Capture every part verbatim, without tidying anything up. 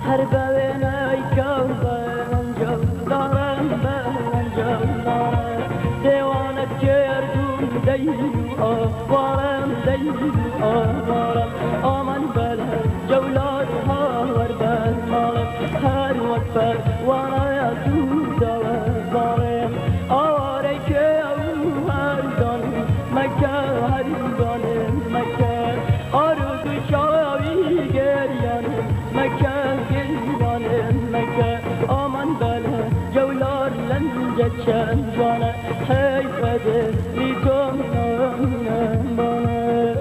هر بوینای کم بنجم دارم بنجم دارم دیوانت کردم دیو آوارم دیو آوارم آمن بله جولات ها ور بزمالم هر وقت بر وانا تو دوارم آواره که او هر دانم مکه هر دانم مکه آرزو شاوی گریانم مکه گریانم مکه آمن بله جولار لنجه چند جانه حیفده لیتم نام بانه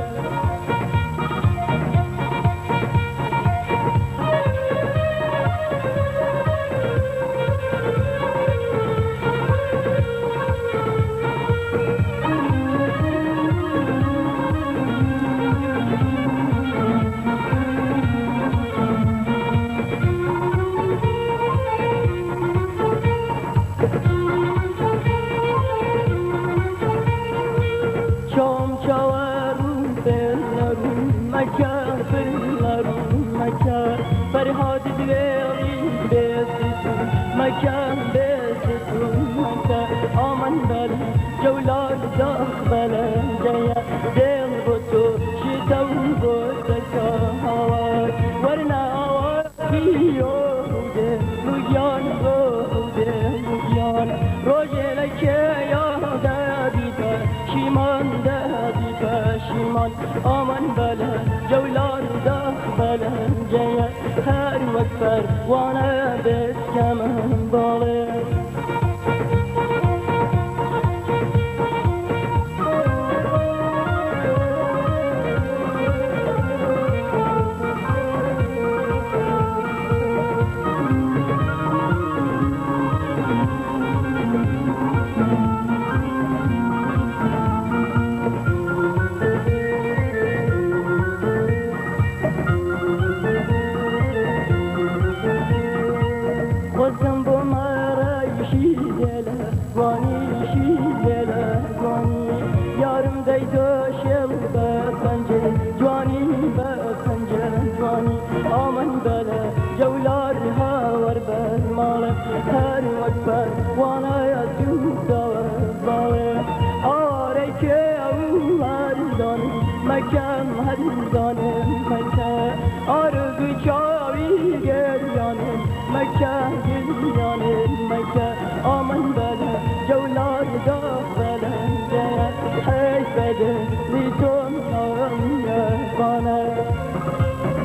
فرهاد دویری بیستون مکان بیستون مکان آمن بل جولار داخ بلنجه دل بطو شتو بطکا هوار ورنا آوار بیوده رویان بوده رویان روژه لکه یاده بیتا شیمان ده بیتا شیمان آمن بل جولار داخ بلنجه هر وقت بر وانا بسکم باله هر وقت بر وانا یا تو داره آره که او هر دانه مکم هر دانه مکم آرزو چاوی گریانه مکم گریانه مکم آمن بله جولار داخل حیف بده لیتون نام بانه